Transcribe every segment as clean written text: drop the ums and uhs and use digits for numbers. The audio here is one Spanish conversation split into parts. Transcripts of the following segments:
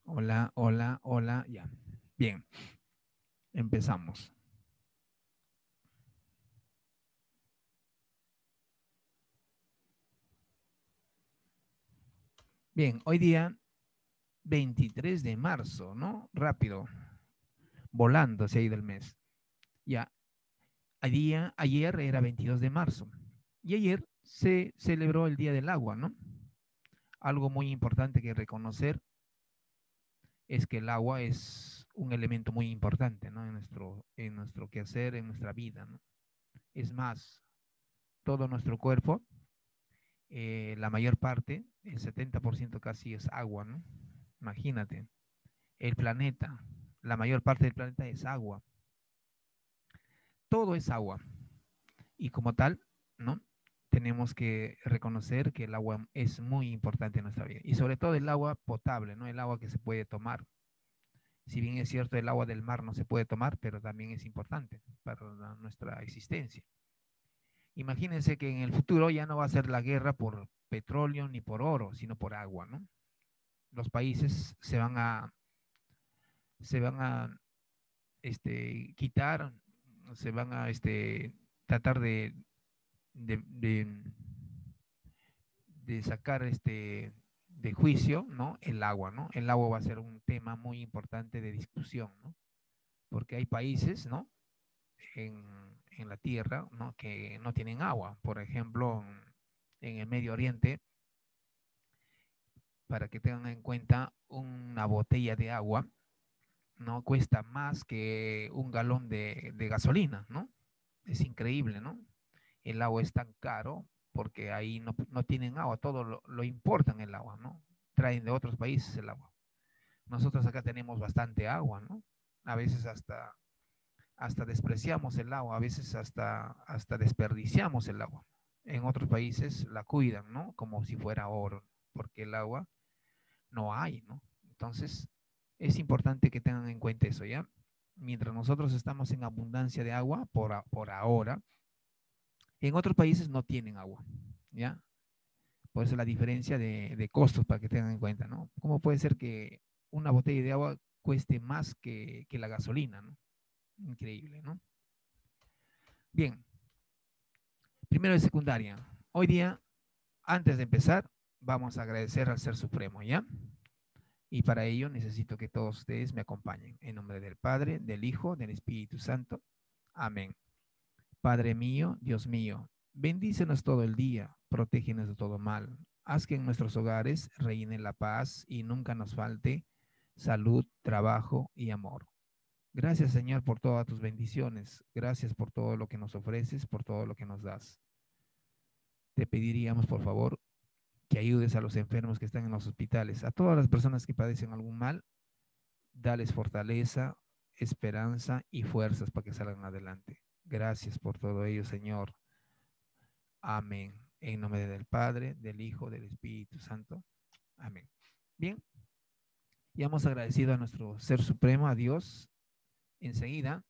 Hola, hola, hola, ya. Bien, empezamos. Bien, hoy día 23 de marzo, ¿no? Rápido, volando se ha ido el mes. Ya, ayer era 22 de marzo y ayer se celebró el Día del Agua, ¿no? Algo muy importante que reconocer es que el agua es un elemento muy importante, ¿no? En nuestro quehacer, en nuestra vida, ¿no? Es más, todo nuestro cuerpo, la mayor parte, el 70% casi es agua, ¿no? Imagínate, el planeta, la mayor parte del planeta es agua, todo es agua. Y como tal, ¿no? Tenemos que reconocer que el agua es muy importante en nuestra vida. Y sobre todo el agua potable, ¿no? El agua que se puede tomar. Si bien es cierto, el agua del mar no se puede tomar, pero también es importante para nuestra existencia. Imagínense que en el futuro ya no va a ser la guerra por petróleo ni por oro, sino por agua, ¿no? Los países se van a quitar, se van a tratar de, de, de sacar de juicio, ¿no? El agua, ¿no? El agua va a ser un tema muy importante de discusión, ¿no? Porque hay países, ¿no? En la tierra, ¿no? Que no tienen agua. Por ejemplo, en el Medio Oriente, para que tengan en cuenta, una botella de agua no cuesta más que un galón de gasolina, ¿no? Es increíble, ¿no? El agua es tan caro porque ahí no tienen agua, todo lo importan el agua, ¿no? Traen de otros países el agua. Nosotros acá tenemos bastante agua, ¿no? A veces hasta despreciamos el agua, a veces hasta desperdiciamos el agua. En otros países la cuidan, ¿no? Como si fuera oro, porque el agua no hay, ¿no? Entonces, es importante que tengan en cuenta eso, ¿ya? Mientras nosotros estamos en abundancia de agua, por ahora, en otros países no tienen agua, ¿ya? Por eso la diferencia de costos para que tengan en cuenta, ¿no? ¿Cómo puede ser que una botella de agua cueste más que la gasolina, ¿no? Increíble, ¿no? Bien, primero de secundaria. Hoy día, antes de empezar, vamos a agradecer al Ser Supremo, ¿ya? Y para ello necesito que todos ustedes me acompañen. En nombre del Padre, del Hijo, del Espíritu Santo. Amén. Padre mío, Dios mío, bendícenos todo el día, protégenos de todo mal. Haz que en nuestros hogares reine la paz y nunca nos falte salud, trabajo y amor. Gracias, Señor, por todas tus bendiciones. Gracias por todo lo que nos ofreces, por todo lo que nos das. Te pediríamos, por favor, que ayudes a los enfermos que están en los hospitales, a todas las personas que padecen algún mal. Dales fortaleza, esperanza y fuerzas para que salgan adelante. Gracias por todo ello, Señor. Amén. En nombre del Padre, del Hijo, del Espíritu Santo. Amén. Bien, ya hemos agradecido a nuestro Ser Supremo, a Dios. Enseguida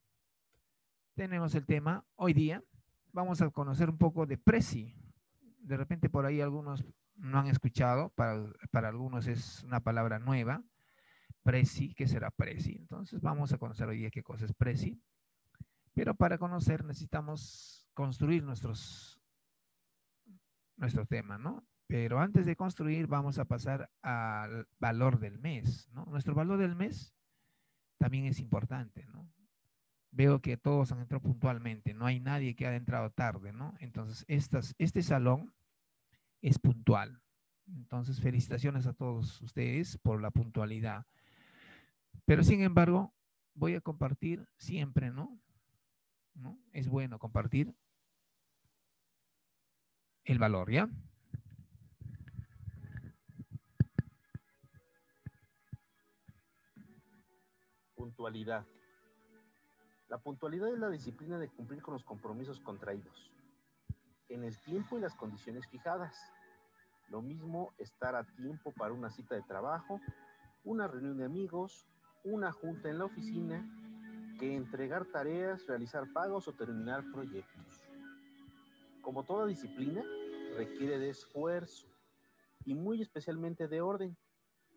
tenemos el tema. Hoy día vamos a conocer un poco de Prezi. De repente por ahí algunos no han escuchado, para algunos es una palabra nueva. Prezi, ¿qué será Prezi? Entonces vamos a conocer hoy día qué cosa es Prezi. Pero para conocer necesitamos construir nuestro tema, ¿no? Pero antes de construir vamos a pasar al valor del mes, ¿no? Nuestro valor del mes también es importante, ¿no? Veo que todos han entrado puntualmente, no hay nadie que haya entrado tarde, ¿no? Entonces, este salón es puntual. Entonces, felicitaciones a todos ustedes por la puntualidad. Pero, sin embargo, voy a compartir siempre, ¿no? ¿No? Es bueno compartir el valor, ¿ya? Puntualidad. La puntualidad es la disciplina de cumplir con los compromisos contraídos, en el tiempo y las condiciones fijadas. Lo mismo estar a tiempo para una cita de trabajo, una reunión de amigos, una junta en la oficina, que entregar tareas, realizar pagos o terminar proyectos. Como toda disciplina, requiere de esfuerzo y muy especialmente de orden.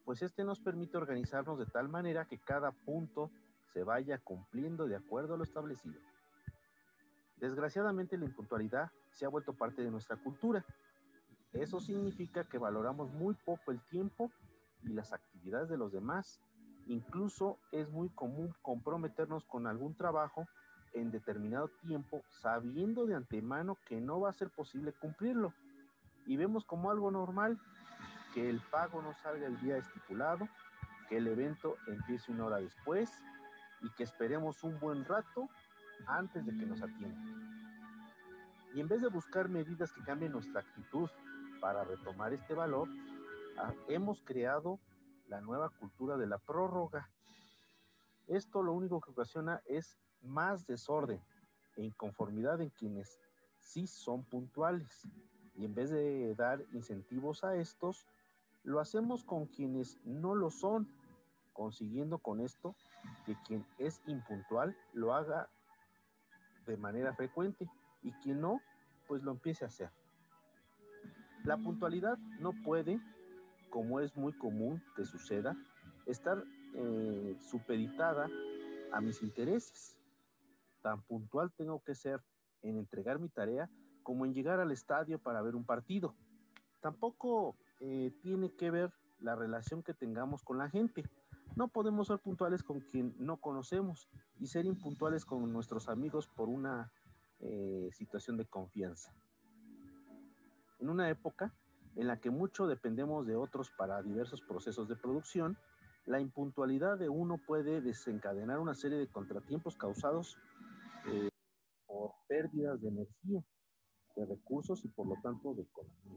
pues este nos permite organizarnos de tal manera que cada punto se vaya cumpliendo de acuerdo a lo establecido. Desgraciadamente la impuntualidad se ha vuelto parte de nuestra cultura. Eso significa que valoramos muy poco el tiempo y las actividades de los demás. Incluso es muy común comprometernos con algún trabajo en determinado tiempo sabiendo de antemano que no va a ser posible cumplirlo. Y vemos como algo normal que el pago no salga el día estipulado, que el evento empiece una hora después y que esperemos un buen rato antes de que nos atiendan. Y en vez de buscar medidas que cambien nuestra actitud para retomar este valor, hemos creado la nueva cultura de la prórroga. Esto lo único que ocasiona es más desorden e inconformidad en quienes sí son puntuales. Y en vez de dar incentivos a estos, lo hacemos con quienes no lo son, consiguiendo con esto que quien es impuntual lo haga de manera frecuente y quien no, pues lo empiece a hacer. La puntualidad no puede, como es muy común que suceda, estar supeditada a mis intereses. Tan puntual tengo que ser en entregar mi tarea como en llegar al estadio para ver un partido. Tampoco tiene que ver la relación que tengamos con la gente. No podemos ser puntuales con quien no conocemos y ser impuntuales con nuestros amigos por una situación de confianza. En una época en la que mucho dependemos de otros para diversos procesos de producción, la impuntualidad de uno puede desencadenar una serie de contratiempos causados por pérdidas de energía, de recursos y por lo tanto de economía.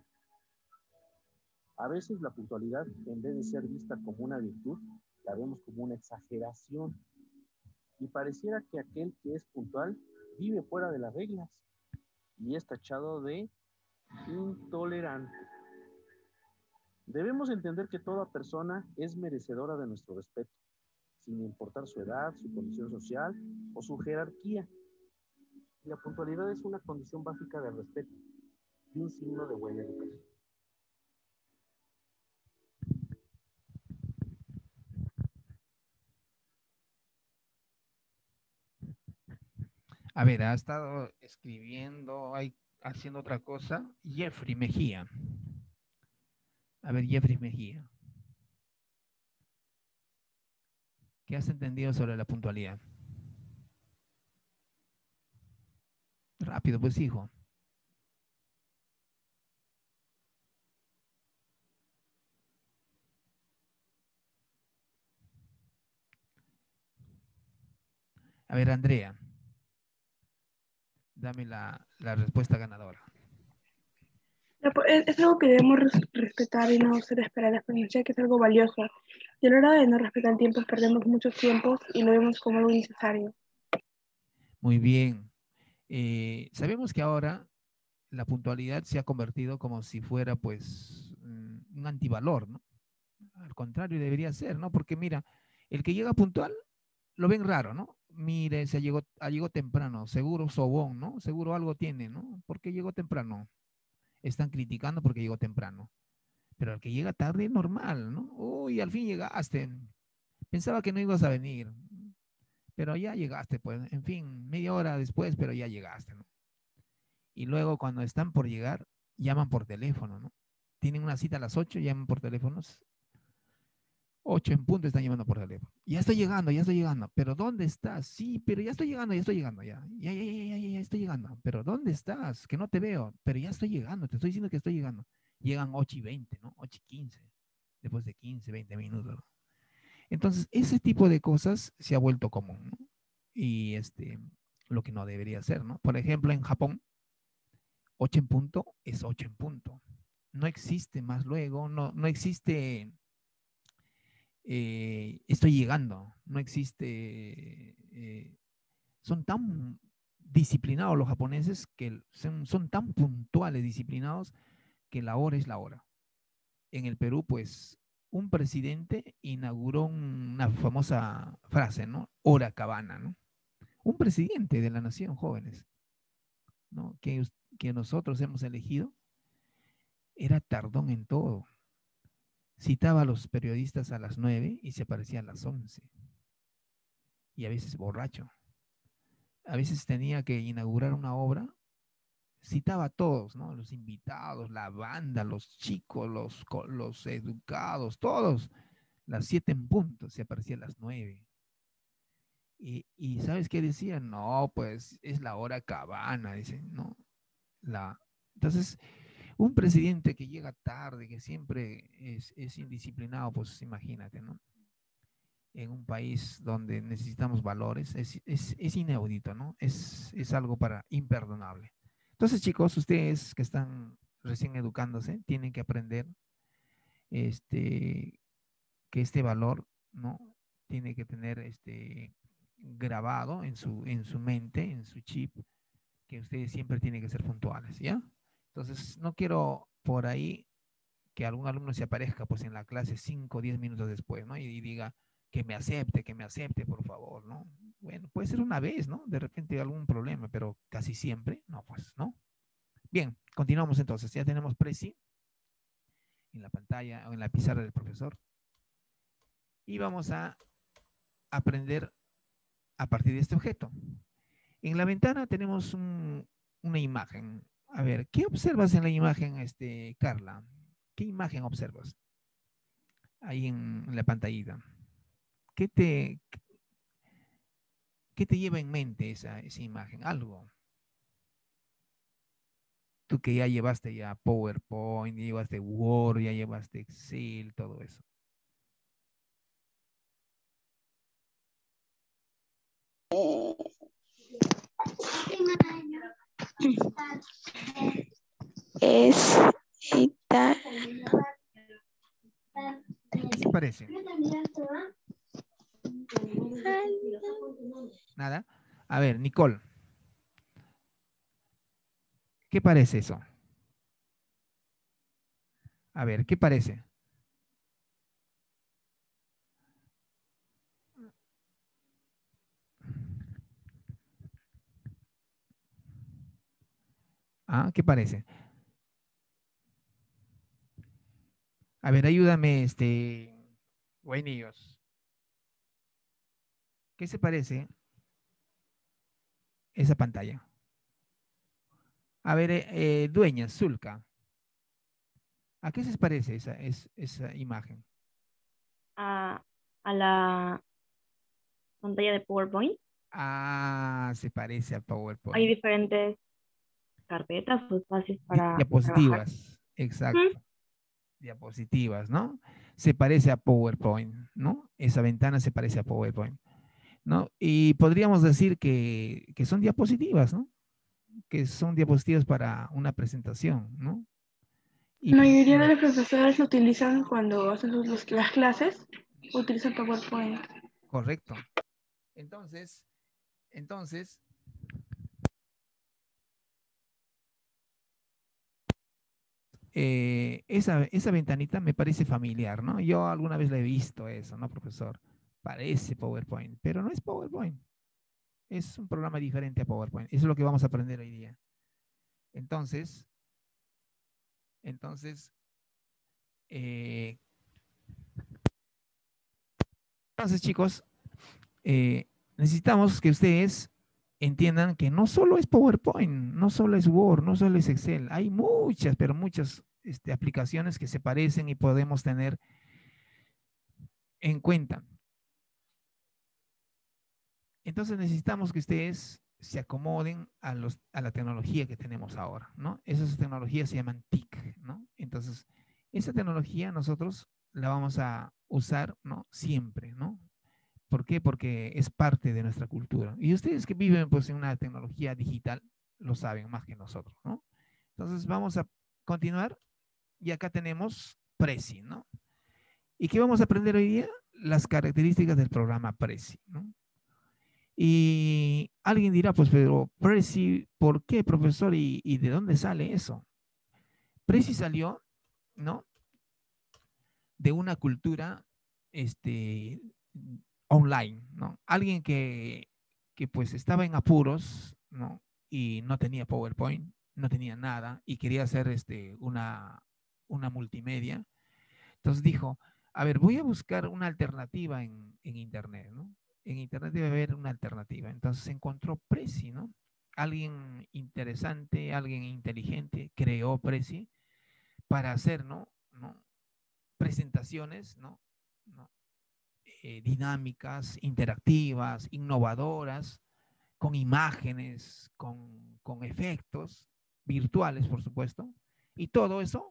A veces la puntualidad, en vez de ser vista como una virtud, la vemos como una exageración y pareciera que aquel que es puntual vive fuera de las reglas y es tachado de intolerante. Debemos entender que toda persona es merecedora de nuestro respeto, sin importar su edad, su condición social o su jerarquía. La puntualidad es una condición básica de respeto y un signo de buena educación. A ver, ha estado escribiendo, haciendo otra cosa. Jeffrey Mejía. A ver, Jeffrey Mejía. ¿Qué has entendido sobre la puntualidad? Rápido, pues, hijo. A ver, Andrea, dame la respuesta ganadora. Es algo que debemos respetar y no ser esperar la experiencia, que es algo valioso. Y a la hora de no respetar el tiempo, perdemos muchos tiempos y lo vemos como algo innecesario. Muy bien. Sabemos que ahora la puntualidad se ha convertido como si fuera, pues, un antivalor, ¿no? Al contrario, debería ser, ¿no? Porque mira, el que llega puntual lo ven raro, ¿no? Mire, llegó temprano, seguro sobón, ¿no? Seguro algo tiene, ¿no? ¿Por qué llegó temprano? Están criticando porque llegó temprano. Pero el que llega tarde, normal, ¿no? Uy, al fin llegaste. Pensaba que no ibas a venir, pero ya llegaste, pues, en fin, media hora después, pero ya llegaste, ¿no? Y luego cuando están por llegar, llaman por teléfono, ¿no? Tienen una cita a las 8, llaman por teléfono, 8 en punto están llamando por teléfono. Ya estoy llegando, pero ¿dónde estás? Sí, pero ya estoy llegando, ya estoy llegando, pero ¿dónde estás? Que no te veo, pero ya estoy llegando, te estoy diciendo que estoy llegando. Llegan 8:20, ¿no? 8:15, después de 15, 20 minutos, ¿no? Entonces, ese tipo de cosas se ha vuelto común, ¿no? Y lo que no debería ser, ¿no? Por ejemplo, en Japón, 8 en punto es 8 en punto. No existe más luego, no existe estoy llegando, no existe, son tan disciplinados los japoneses que son tan puntuales, disciplinados, que la hora es la hora. En el Perú, pues, un presidente inauguró una famosa frase, ¿no? Hora cabana, ¿no? Un presidente de la nación, jóvenes, ¿no? Que nosotros hemos elegido, era tardón en todo. citaba a los periodistas a las 9 y se aparecía a las 11. Y a veces borracho. A veces tenía que inaugurar una obra, citaba a todos, ¿no? Los invitados, la banda, los chicos, los educados, todos. Las 7 en punto, se aparecía a las 9. Y ¿sabes qué decía? No, pues es la hora cabana, dice, ¿no? Entonces, un presidente que llega tarde, que siempre es indisciplinado, pues imagínate, ¿no? En un país donde necesitamos valores, es inaudito, ¿no? Es algo imperdonable. Entonces, chicos, ustedes que están recién educándose, tienen que aprender que este valor, ¿no? Tiene que tener grabado en su mente, en su chip, que ustedes siempre tienen que ser puntuales, ¿ya? Entonces, no quiero por ahí que algún alumno se aparezca pues en la clase 5 o 10 minutos después, ¿no? Y diga que me acepte, por favor, ¿no? Bueno, puede ser una vez, ¿no? De repente algún problema, pero casi siempre, no, pues, ¿no? Bien, continuamos entonces. Ya tenemos Prezi en la pantalla o en la pizarra del profesor. Y vamos a aprender a partir de este objeto. En la ventana tenemos una imagen. A ver, ¿qué observas en la imagen, Carla? ¿Qué imagen observas ahí en la pantallita? ¿Qué te lleva en mente esa imagen? Algo. Tú que ya llevaste ya PowerPoint, ya llevaste Word, ya llevaste Excel, todo eso. Es esta. ¿Qué se parece? Nada. A ver, Nicole. ¿Qué parece eso? A ver, ¿qué parece? ¿Ah? ¿Qué parece? A ver, ayúdame, Guaynillos. ¿Qué se parece esa pantalla? A ver, dueña, Zulka. ¿A qué se parece esa imagen? A la pantalla de PowerPoint. Ah, se parece a PowerPoint. Hay diferentes carpetas o espacios para trabajar. Diapositivas, exacto. Diapositivas, ¿no? Se parece a PowerPoint, ¿no? Esa ventana se parece a PowerPoint, ¿no? Y podríamos decir que son diapositivas, ¿no? Que son diapositivas para una presentación, ¿no? Y La mayoría de los profesores lo utilizan cuando hacen las clases, utilizan PowerPoint. correcto. Entonces, esa ventanita me parece familiar, ¿no? Yo alguna vez la he visto eso, ¿no, profesor? Parece PowerPoint, pero no es PowerPoint. Es un programa diferente a PowerPoint. Eso es lo que vamos a aprender hoy día. Entonces, chicos, necesitamos que ustedes entiendan que no solo es PowerPoint, no solo es Word, no solo es Excel. Hay muchas, pero muchas aplicaciones que se parecen y podemos tener en cuenta. Entonces necesitamos que ustedes se acomoden a la tecnología que tenemos ahora, ¿no? Esas tecnologías se llaman TIC, ¿no? Entonces, esa tecnología nosotros la vamos a usar, ¿no? Siempre, ¿no? ¿Por qué? Porque es parte de nuestra cultura. Y ustedes que viven pues en una tecnología digital lo saben más que nosotros, ¿no? Entonces vamos a continuar y acá tenemos Prezi, ¿no? ¿Y qué vamos a aprender hoy día? Las características del programa Prezi, ¿no? Y alguien dirá, pues, pero Prezi, ¿por qué, profesor? ¿Y de dónde sale eso? Prezi salió, ¿no? De una cultura, online, ¿no? Alguien que pues estaba en apuros, ¿no? Y no tenía PowerPoint, no tenía nada y quería hacer una multimedia. Entonces dijo, a ver, voy a buscar una alternativa en Internet, ¿no? En Internet debe haber una alternativa. Entonces encontró Prezi, ¿no? Alguien interesante, alguien inteligente creó Prezi para hacer, ¿no? Presentaciones, ¿no? Dinámicas, interactivas, innovadoras, con imágenes, con efectos virtuales, por supuesto, y todo eso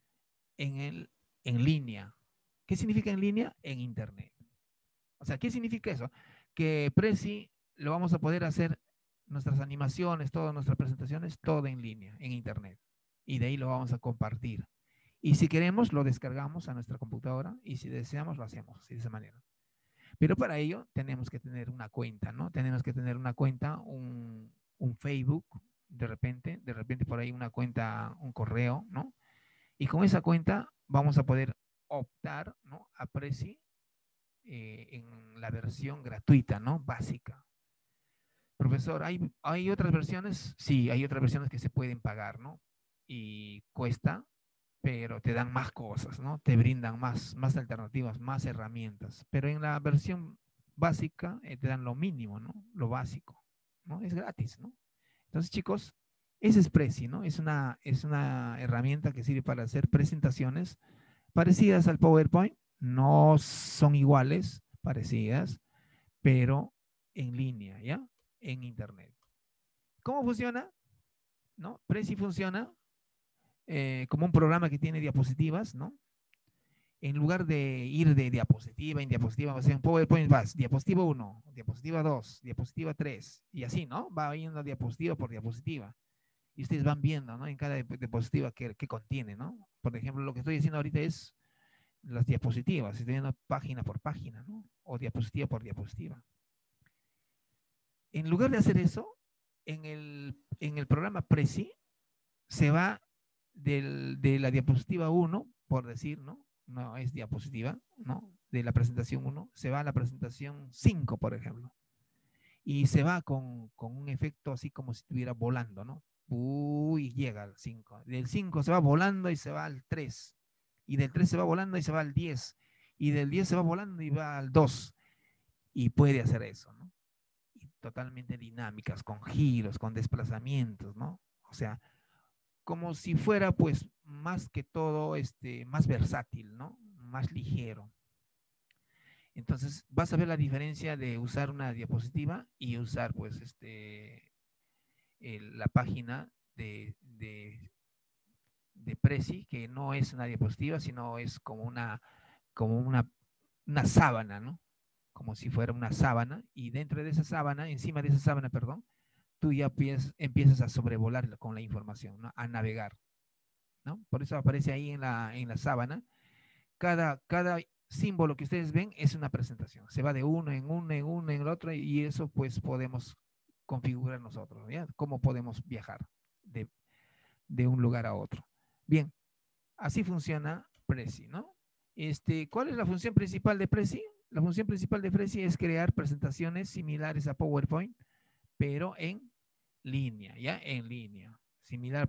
en línea. ¿Qué significa en línea? En Internet. O sea, ¿qué significa eso? Que Prezi lo vamos a poder hacer, nuestras animaciones, todas nuestras presentaciones, todo en línea, en Internet. Y de ahí lo vamos a compartir. Y si queremos, lo descargamos a nuestra computadora y si deseamos, lo hacemos así, de esa manera. Pero para ello tenemos que tener una cuenta, ¿no? Tenemos que tener una cuenta, un Facebook, de repente por ahí una cuenta, un correo, ¿no? Y con esa cuenta vamos a poder optar, ¿no? A Prezi en la versión gratuita, ¿no? Básica. Profesor, ¿hay otras versiones? Sí, hay otras versiones que se pueden pagar, ¿no? Y cuesta, pero te dan más cosas, ¿no? Te brindan más alternativas, más herramientas. Pero en la versión básica te dan lo mínimo, ¿no? Lo básico, ¿no? Es gratis, ¿no? Entonces, chicos, ese es Prezi, ¿no? Es una herramienta que sirve para hacer presentaciones parecidas al PowerPoint. No son iguales, parecidas, pero en línea, ¿ya? En Internet. ¿Cómo funciona? ¿No? Prezi funciona como un programa que tiene diapositivas, ¿no? En lugar de ir de diapositiva en diapositiva, o sea, en PowerPoint vas, diapositiva 1, diapositiva 2, diapositiva 3, y así, ¿no? Va yendo diapositiva por diapositiva. Y ustedes van viendo, ¿no? En cada diapositiva qué contiene, ¿no? Por ejemplo, lo que estoy haciendo ahorita es las diapositivas, estoy viendo página por página, ¿no? O diapositiva por diapositiva. En lugar de hacer eso, en el programa Prezi se va de la diapositiva 1, por decir, ¿no? No es diapositiva, ¿no? De la presentación 1, se va a la presentación 5, por ejemplo. Y se va con un efecto así como si estuviera volando, ¿no? Uy, llega al 5. Del 5 se va volando y se va al 3. Y del 3 se va volando y se va al 10. Y del 10 se va volando y va al 2. Y puede hacer eso, ¿no? Y totalmente dinámicas, con giros, con desplazamientos, ¿no? O sea, como si fuera, pues, más que todo, más versátil, ¿no? Más ligero. Entonces, vas a ver la diferencia de usar una diapositiva y usar, pues, la página de Prezi, que no es una diapositiva, sino es como una sábana, ¿no? Como si fuera una sábana, y dentro de esa sábana, encima de esa sábana, perdón, tú ya empiezas a sobrevolar con la información, ¿no? A navegar, ¿no? Por eso aparece ahí en la sábana. Cada símbolo que ustedes ven es una presentación. Se va de uno en el otro, y eso pues podemos configurar nosotros, ¿ya? Cómo podemos viajar de un lugar a otro. Bien, así funciona Prezi, ¿no? ¿Cuál es la función principal de Prezi? La función principal de Prezi es crear presentaciones similares a PowerPoint, pero en línea, ¿ya? En línea. Similar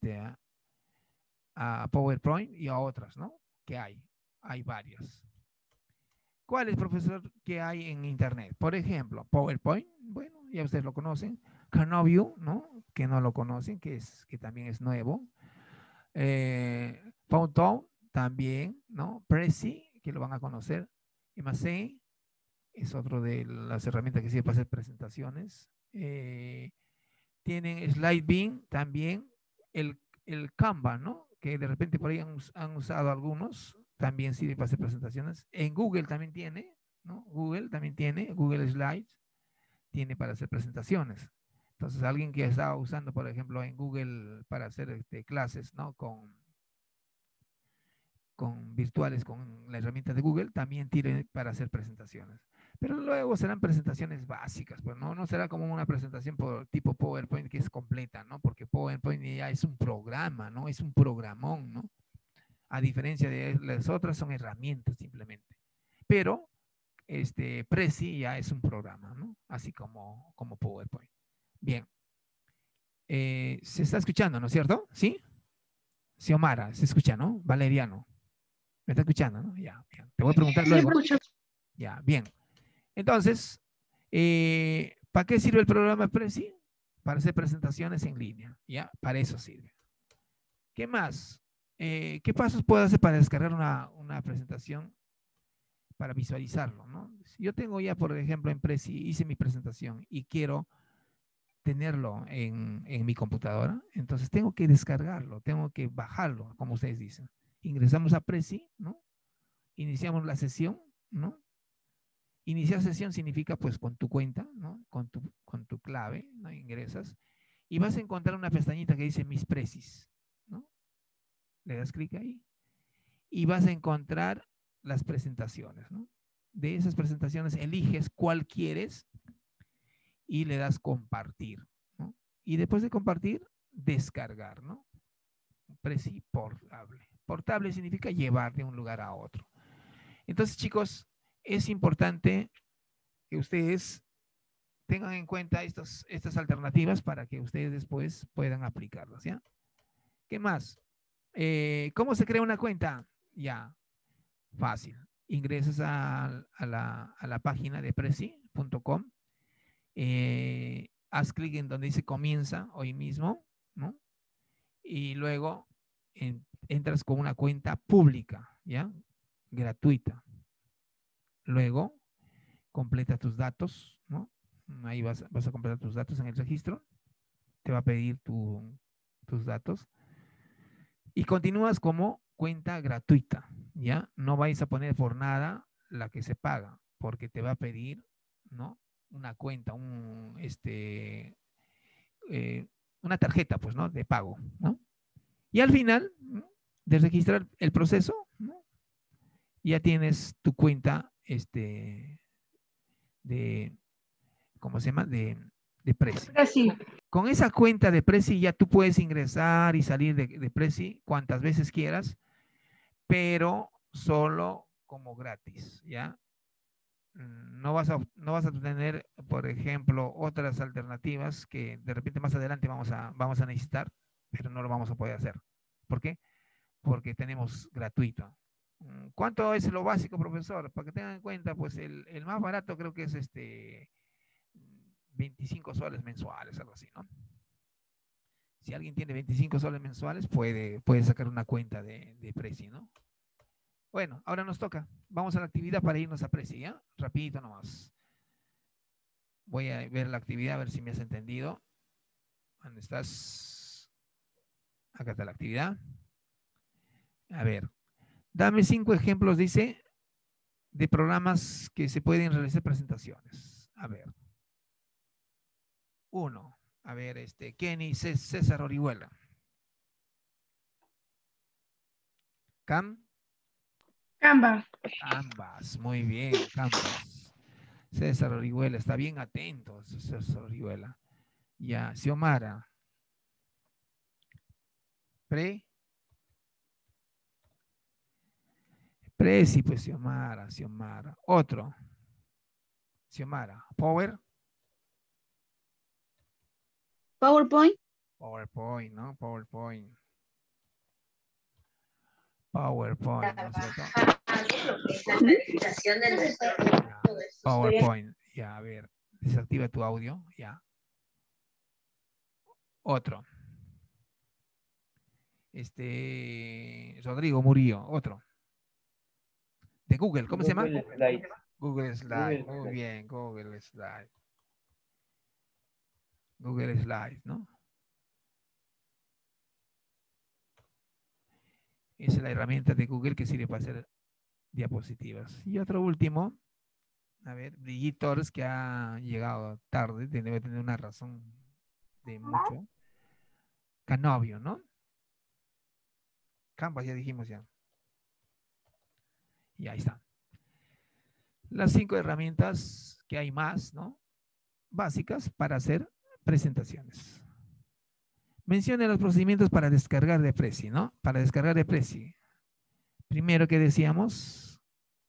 a PowerPoint y a otras, ¿no? Que hay. Hay varias. ¿Cuál es, profesor, que hay en Internet? Por ejemplo, PowerPoint, bueno, ya ustedes lo conocen. Canvas, ¿no? Que no lo conocen, que también es nuevo. Photon, también, ¿no? Prezi, que lo van a conocer. Imagine es otro de las herramientas que sirve para hacer presentaciones. Tienen Slidebeam también. El Canva, ¿no? Que de repente por ahí han usado algunos. También sirve para hacer presentaciones. En Google también tiene, ¿no? Google también tiene. Google Slides tiene para hacer presentaciones. Entonces, alguien que está usando, por ejemplo, en Google para hacer clases, ¿no? Con virtuales, con la herramienta de Google, también tiene para hacer presentaciones. Pero luego serán presentaciones básicas, pues no será como una presentación por tipo PowerPoint que es completa, ¿no? Porque PowerPoint ya es un programa, ¿no? Es un programón, ¿no? A diferencia de las otras, son herramientas simplemente. Pero Prezi ya es un programa, ¿no? Así como PowerPoint. Bien. Se está escuchando, ¿no es cierto? ¿Sí? Xiomara, se escucha, ¿no? Valeriano. ¿Me está escuchando, no? Ya, bien. Te voy a preguntar Sí, luego. escucho. Ya, bien. Entonces, ¿para qué sirve el programa Prezi? Para hacer presentaciones en línea, ¿ya? Para eso sirve. ¿Qué más? ¿Qué pasos puedo hacer para descargar una presentación para visualizarlo, ¿no? Si yo tengo ya, por ejemplo, en Prezi, hice mi presentación y quiero tenerlo en mi computadora, entonces tengo que descargarlo, tengo que bajarlo, como ustedes dicen. Ingresamos a Prezi, ¿no? Iniciamos la sesión, ¿no? Iniciar sesión significa pues con tu cuenta, ¿no? Con tu clave, ¿no? Ingresas y vas a encontrar una pestañita que dice mis prezis, ¿no? Le das clic ahí y vas a encontrar las presentaciones, ¿no? De esas presentaciones eliges cuál quieres y le das compartir, ¿no? Y después de compartir, descargar, ¿no? Prezi portable. Portable significa llevar de un lugar a otro. Entonces, chicos, es importante que ustedes tengan en cuenta estas alternativas para que ustedes después puedan aplicarlas, ¿ya? ¿Qué más? ¿Cómo se crea una cuenta? Ya, fácil. Ingresas a la página de prezi.com, haz clic en donde dice comienza hoy mismo, ¿no? Y luego entras con una cuenta pública, ¿ya? Gratuita. Luego completa tus datos, ¿no? Ahí vas a completar tus datos en el registro, te va a pedir tus datos y continúas como cuenta gratuita, ¿ya? No vais a poner por nada la que se paga, porque te va a pedir, ¿no? Una cuenta, una tarjeta, pues, ¿no? De pago, ¿no? Y al final, ¿no? De registrar el proceso, ¿no? Ya tienes tu cuenta, de, ¿cómo se llama? De Prezi. Sí. Con esa cuenta de Prezi ya tú puedes ingresar y salir de Prezi cuantas veces quieras, pero solo como gratis, ¿ya? No vas a tener, por ejemplo, otras alternativas que de repente más adelante vamos a necesitar, pero no lo vamos a poder hacer. ¿Por qué? Porque tenemos gratuito. ¿Cuánto es lo básico, profesor? Para que tengan en cuenta, pues el más barato creo que es 25 soles mensuales, algo así, ¿no? Si alguien tiene 25 soles mensuales, puede sacar una cuenta de Prezi, ¿no? Bueno, ahora nos toca. Vamos a la actividad para irnos a Prezi, ¿ya? Rapidito nomás. Voy a ver la actividad, a ver si me has entendido. ¿Dónde estás? Acá está la actividad. A ver, dame 5 ejemplos, dice, de programas que se pueden realizar presentaciones. A ver. 1. A ver, Kenny César Orihuela. Canva. Canvas, muy bien, Canvas. César Orihuela, está bien atento, César Orihuela. Ya, Xiomara. Prezi, pues Xiomara. Otro. Xiomara. PowerPoint. PowerPoint, ¿no? PowerPoint, ¿no es cierto? Ya, PowerPoint, ya, a ver. Desactiva tu audio, ya. Otro. Rodrigo Murillo, otro. De Google, ¿cómo se llama? Slide. Google Slide, muy bien, Google Slide. Google Slide, ¿no? Esa es la herramienta de Google que sirve para hacer diapositivas. Y otro último, a ver, Brigitors, que ha llegado tarde, debe tener una razón de mucho. Canovio, ¿no? Canvas, ya dijimos ya. Y ahí está. Las 5 herramientas que hay más, ¿no? Básicas para hacer presentaciones. Mencione los procedimientos para descargar de Prezi, ¿no? Para descargar de Prezi. Primero que decíamos,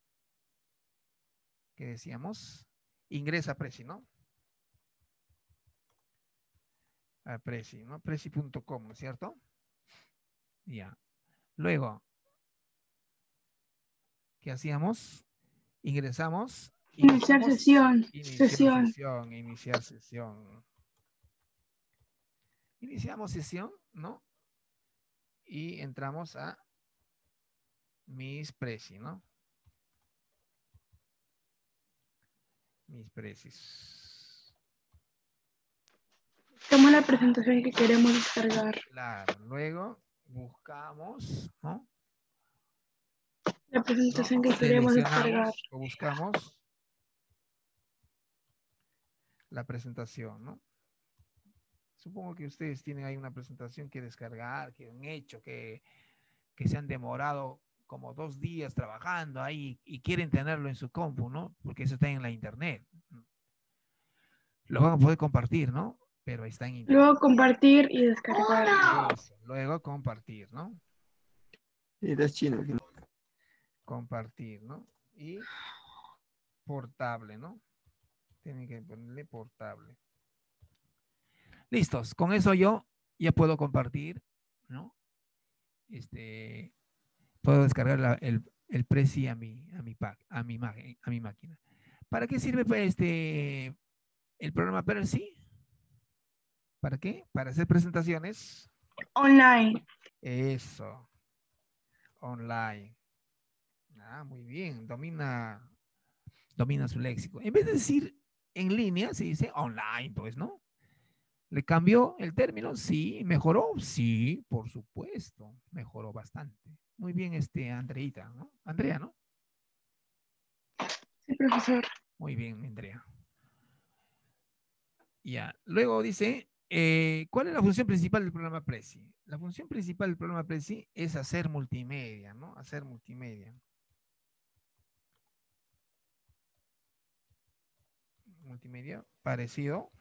ingresa a Prezi, ¿no? A Prezi, ¿no? Prezi.com, ¿cierto? Ya. Luego, ¿Qué hacíamos? Ingresamos. Iniciar sesión. Iniciar sesión. Iniciamos sesión, ¿no? Y entramos a mis precios, ¿no? Mis precios. Toma la presentación que queremos descargar. Claro, luego buscamos, ¿no? La presentación que queremos descargar. O buscamos la presentación, ¿no? Supongo que ustedes tienen ahí una presentación que descargar, que han hecho, que se han demorado como 2 días trabajando ahí y quieren tenerlo en su compu, ¿no? Porque eso está en la internet. Lo van a poder compartir, ¿no? Pero está en internet. Luego compartir y descargar. Eso, luego compartir, ¿no? Eres chino. Compartir, ¿no? Y portable, ¿no? Tienen que ponerle portable. Listos. Con eso yo ya puedo compartir, ¿no? Puedo descargar el Prezi a mi máquina. ¿Para qué sirve pues, el programa Prezi? ¿Para qué? Para hacer presentaciones. Online. Eso. Online. Ah, muy bien. Domina su léxico. En vez de decir en línea, se dice online, pues, ¿no? ¿Le cambió el término? Sí. ¿Mejoró? Sí, por supuesto. Mejoró bastante. Muy bien, Andreita, ¿no? Andrea, ¿no? Sí, profesor. Muy bien, Andrea. Ya. Luego dice, ¿cuál es la función principal del programa Prezi? La función principal del programa Prezi es hacer multimedia, ¿no? Hacer multimedia. Multimedia parecido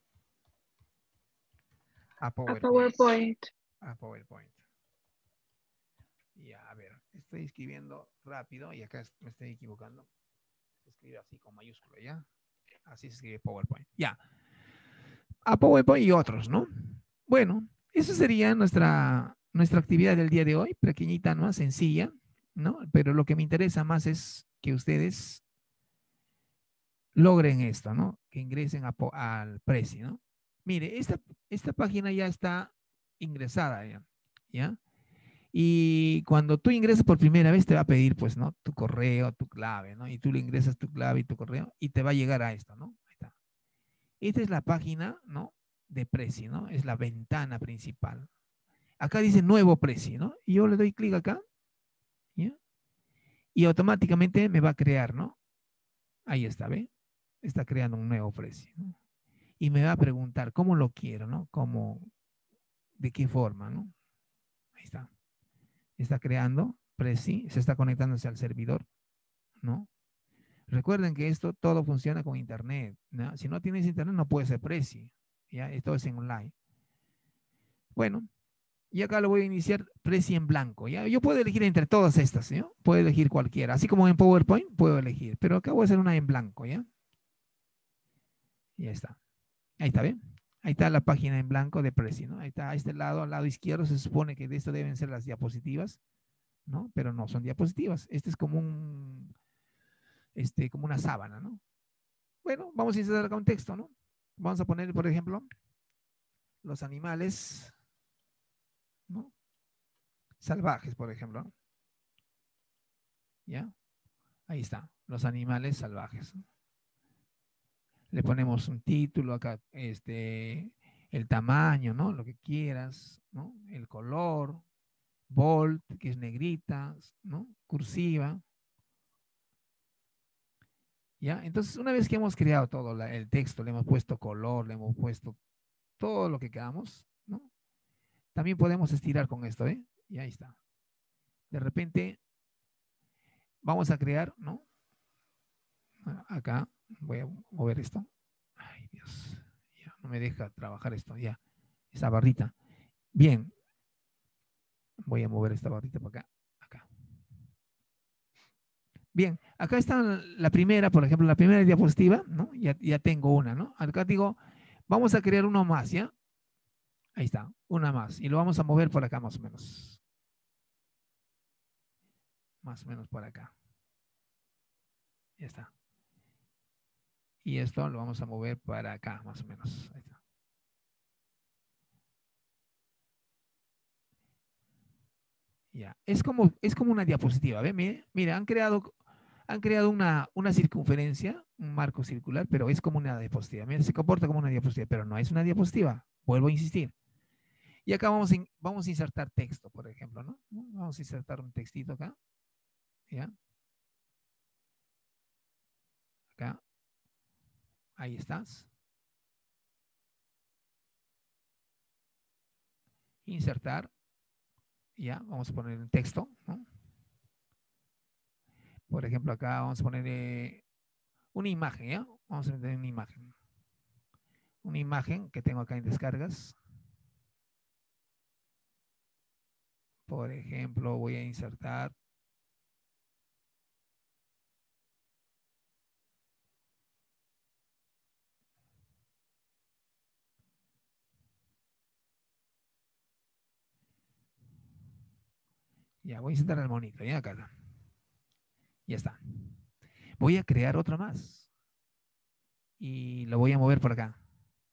a PowerPoint. A PowerPoint. Ya, a ver, estoy escribiendo rápido y acá me estoy equivocando. Se escribe así con mayúscula, ¿ya? Así se escribe PowerPoint. Ya. A PowerPoint y otros, ¿no? Bueno, eso sería nuestra actividad del día de hoy, pequeñita, ¿no? Sencilla, ¿no? Pero lo que me interesa más es que ustedes logren esto, ¿no? Que ingresen al Prezi, ¿no? Mire, esta página ya está ingresada, ¿ya? Y cuando tú ingresas por primera vez te va a pedir, pues, ¿no? Tu correo, tu clave, ¿no? Y tú le ingresas tu clave y tu correo y te va a llegar a esto, ¿no? Ahí está. Esta es la página, ¿no? De Prezi, ¿no? Es la ventana principal. Acá dice nuevo Prezi, ¿no? Y yo le doy clic acá, ¿ya? Y automáticamente me va a crear, ¿no? Ahí está, ¿ve? Está creando un nuevo Prezi, ¿no? Y me va a preguntar cómo lo quiero, ¿no? Cómo, de qué forma, ¿no? Ahí está. Está creando Prezi, se está conectándose al servidor, ¿no? Recuerden que esto todo funciona con internet, ¿no? Si no tienes internet no puede ser Prezi, ¿ya? Esto es en online. Bueno, y acá lo voy a iniciar Prezi en blanco, ¿ya? Yo puedo elegir entre todas estas, ¿no? Puedo elegir cualquiera, así como en PowerPoint puedo elegir, pero acá voy a hacer una en blanco, ¿ya? Y ya está. Ahí está, ¿ven? Ahí está la página en blanco de Prezi, ¿no? Ahí está, a este lado, al lado izquierdo, se supone que de esto deben ser las diapositivas, ¿no? Pero no son diapositivas. Este es como como una sábana, ¿no? Bueno, vamos a insertar acá un texto, ¿no? Vamos a poner, por ejemplo, los animales, ¿no? Salvajes, por ejemplo, ¿no? ¿Ya? Ahí está, los animales salvajes. Le ponemos un título acá, el tamaño, ¿no? Lo que quieras, ¿no? El color, bold, que es negrita, ¿no? Cursiva. ¿Ya? Entonces, una vez que hemos creado todo el texto, le hemos puesto color, le hemos puesto todo lo que queramos, ¿no? También podemos estirar con esto, ¿eh? Y ahí está. De repente, vamos a crear, ¿no? Acá, voy a mover esto. Ay, Dios, ya no me deja trabajar esto, ya. Esa barrita. Bien. Voy a mover esta barrita para acá. Acá. Bien, acá está la primera, por ejemplo, la primera diapositiva, ¿no? Ya tengo una, ¿no? Acá digo, vamos a crear uno más, ¿ya? Ahí está, una más. Y lo vamos a mover por acá más o menos. Más o menos por acá. Ya está. Y esto lo vamos a mover para acá, más o menos. Ahí está. Ya. Es como una diapositiva. ¿Ve? Mire, han creado una circunferencia, un marco circular, pero es como una diapositiva. Mira, se comporta como una diapositiva, pero no es una diapositiva. Vuelvo a insistir. Y acá vamos a insertar texto, por ejemplo, ¿no? Vamos a insertar un textito acá. ¿Ya? Acá. Ahí estás. Insertar. Ya, vamos a poner el texto, ¿no? Por ejemplo, acá vamos a poner una imagen, ¿ya? Vamos a meter una imagen. Una imagen que tengo acá en descargas. Por ejemplo, voy a insertar ya, voy a insertar al monito, ya acá. Ya está. Voy a crear otra más. Y lo voy a mover por acá.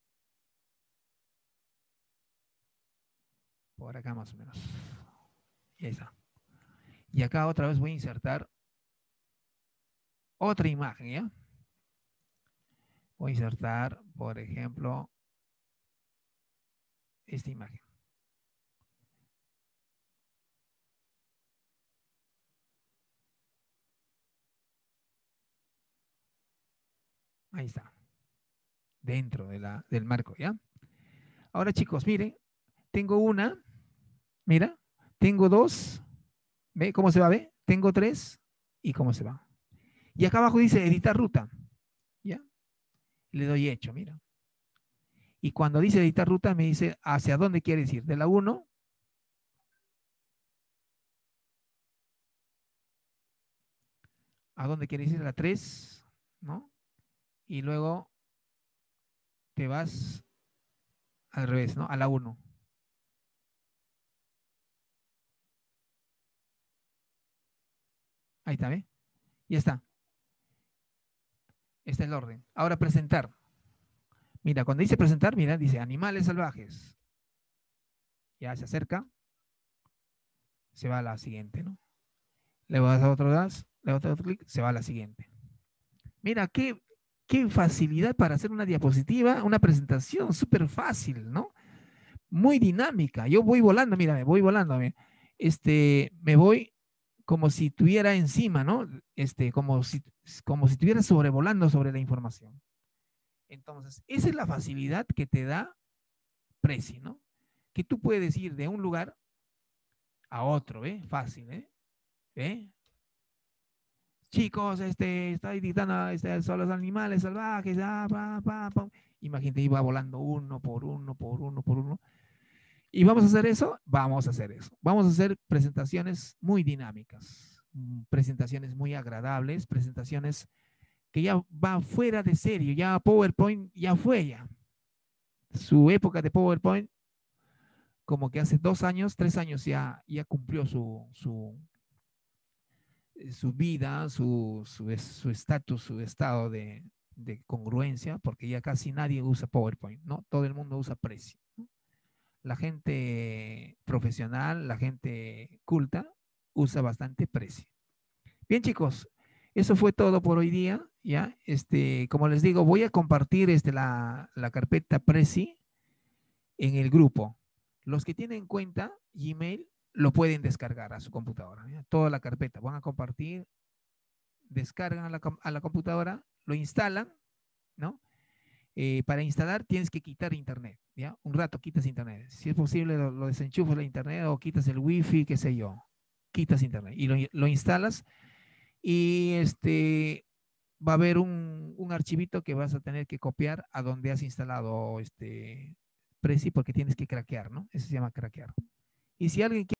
Por acá más o menos. Y ahí está. Y acá otra vez voy a insertar otra imagen, ¿ya? Voy a insertar, por ejemplo, esta imagen. Ahí está. Dentro del marco, ¿ya? Ahora, chicos, miren, tengo una, mira, tengo dos, ¿ve cómo se va? ¿Ve? Tengo tres y cómo se va. Y acá abajo dice editar ruta, ¿ya? Le doy hecho, mira. Y cuando dice editar ruta me dice hacia dónde quieres ir, de la 1 a dónde quieres ir, a la 3, ¿no? Y luego te vas al revés, ¿no? A la 1. Ahí está, ¿ve? Ya está. Este es el orden. Ahora presentar. Mira, cuando dice presentar, mira, dice animales salvajes. Ya se acerca. Se va a la siguiente, ¿no? Le vas a otro das, le das otro clic, se va a la siguiente. Mira, qué facilidad para hacer una diapositiva, una presentación, súper fácil, ¿no? Muy dinámica. Yo voy volando, mira, me voy volando. Me voy como si estuviera encima, ¿no? Como si estuviera sobrevolando sobre la información. Entonces, esa es la facilidad que te da Prezi, ¿no? Que tú puedes ir de un lugar a otro, ¿eh? Fácil, ¿eh? ¿Eh? Chicos, está editando son los animales salvajes, Imagínate, iba volando uno por uno, por uno, por uno. ¿Y vamos a hacer eso? Vamos a hacer eso. Vamos a hacer presentaciones muy dinámicas, presentaciones muy agradables, presentaciones que ya va fuera de serio, ya PowerPoint ya fue ya. Su época de PowerPoint, como que hace 2 años, 3 años ya cumplió su vida, su estatus, su estado de congruencia, porque ya casi nadie usa PowerPoint, ¿no? Todo el mundo usa Prezi, ¿no? La gente profesional, la gente culta, usa bastante Prezi. Bien, chicos, eso fue todo por hoy día, ¿ya? Como les digo, voy a compartir la carpeta Prezi en el grupo. Los que tienen cuenta Gmail lo pueden descargar a su computadora, ¿ya? Toda la carpeta, van a compartir, descargan a la computadora, lo instalan, ¿no? Para instalar tienes que quitar internet, ¿ya? Un rato quitas internet. Si es posible, lo desenchufas la internet o quitas el wifi, qué sé yo. Quitas internet y lo instalas y va a haber un archivito que vas a tener que copiar a donde has instalado Prezi porque tienes que craquear, ¿no? Eso se llama craquear. Y si alguien quiere